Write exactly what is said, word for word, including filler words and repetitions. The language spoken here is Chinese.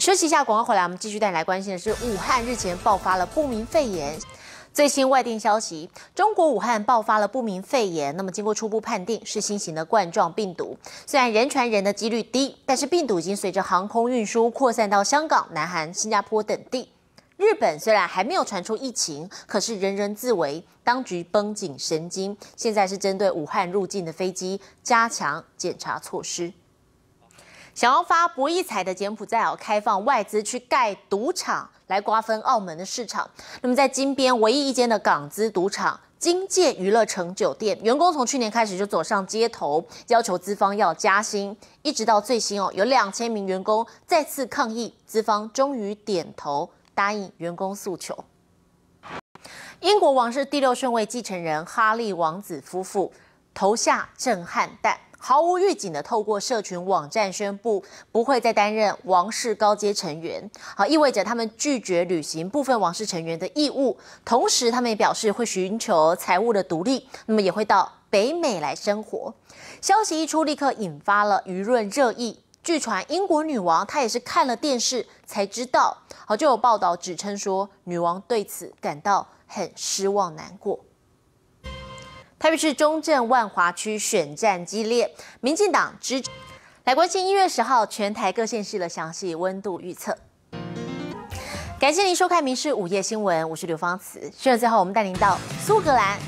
休息一下，广告回来，我们继续带你来关心的是，武汉日前爆发了不明肺炎。最新外电消息，中国武汉爆发了不明肺炎，那么经过初步判定是新型的冠状病毒。虽然人传人的几率低，但是病毒已经随着航空运输扩散到香港、南韩、新加坡等地。日本虽然还没有传出疫情，可是人人自危，当局绷紧神经，现在是针对武汉入境的飞机加强检查措施。想要发博弈彩的柬埔寨哦，开放外资去盖赌场来瓜分澳门的市场。那么在金边唯一一间的港资赌场金界娱乐城酒店，员工从去年开始就走上街头，要求资方要加薪，一直到最新哦，有两千名员工再次抗议，资方终于点头答应员工诉求。英国王室第六顺位继承人哈利王子夫妇投下震撼弹。毫无预警的透过社群网站宣布不会再担任王室高阶成员，好，意味着他们拒绝履行部分王室成员的义务，同时他们也表示会寻求财务的独立，那么也会到北美来生活。消息一出，立刻引发了舆论热议。据传英国女王她也是看了电视才知道，好，就有报道指称说女王对此感到很失望难过。台北市中正万华区选战激烈，民进党支持。来关心一月十号全台各县市的详细温度预测。感谢您收看《民视午夜新闻》，我是刘芳慈。新闻最后，我们带您到苏格兰